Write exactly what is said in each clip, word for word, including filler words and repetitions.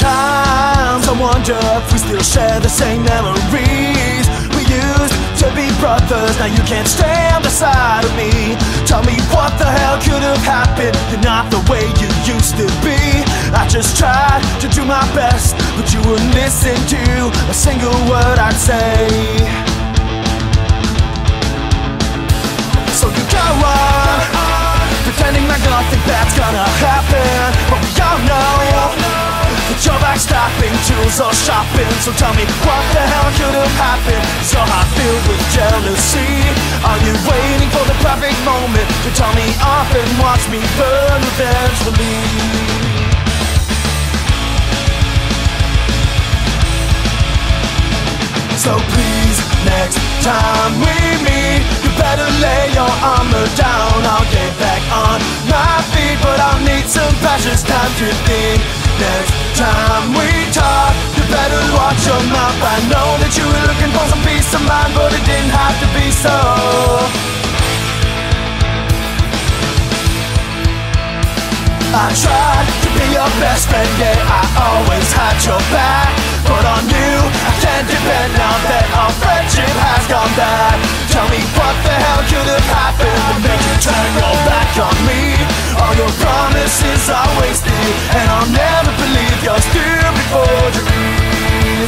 Sometimes I wonder if we still share the same memories. We used to be brothers, now you can't stand the sight of me. Tell me what the hell could have happened. You're not the way you used to be. I just tried to do my best, but you wouldn't listen to a single word I'd say. So you go on, pretending like nothing bad's gonna happen. But we all know that your backstabbing tools are sharpened. So tell me what the hell could have happened. Is your heart filled with jealousy? Are you waiting for the perfect moment to tell me off and watch me burn eventually? So please, next time we meet, you better lay your armor down. I'll get back on my feet, but I'll need some precious time to think. Next time we talk, you better watch your mouth. I know that you were looking for some peace of mind, but it didn't have to be so. I tried to be your best friend, yeah, I always had your back. But on you, I can't depend now that our friendship has gone bad. Tell me what the hell could have happened to make you turn your back on me. All your promises are wasted, and I'll never believe your stupid forgeries.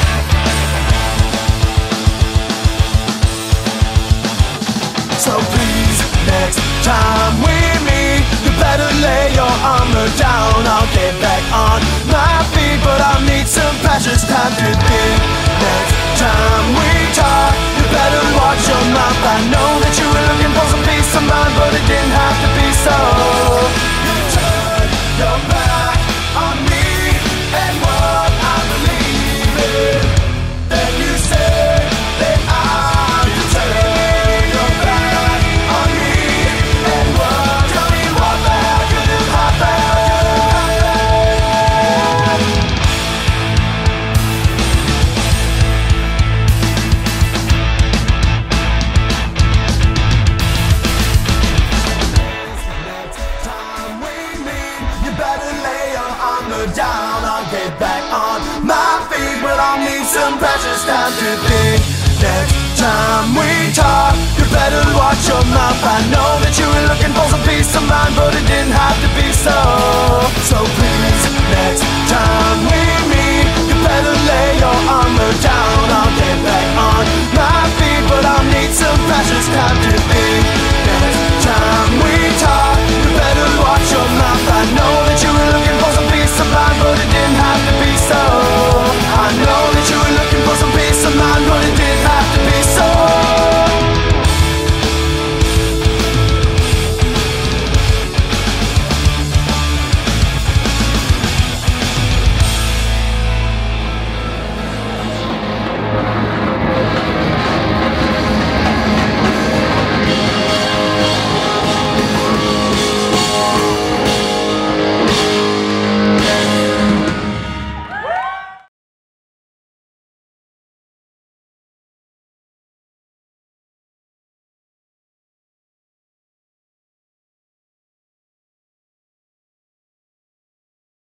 So please, next time we meet, you better lay your armor down. I'll get back on my feet, but I'll need some precious time to think. Next time we talk, you better watch your mouth. I know that you were looking for some peace of mind, but it didn't have to be so. You turned your back on me and what I believe in. Then you said that I'm to turn your back on me and what? Tell me what the hell could have happened. Down, I'll get back on my feet, but I'll need some precious time to think. Next time we talk, you better watch your mouth. I know that you were looking for some peace of mind, but it didn't have to be so. So please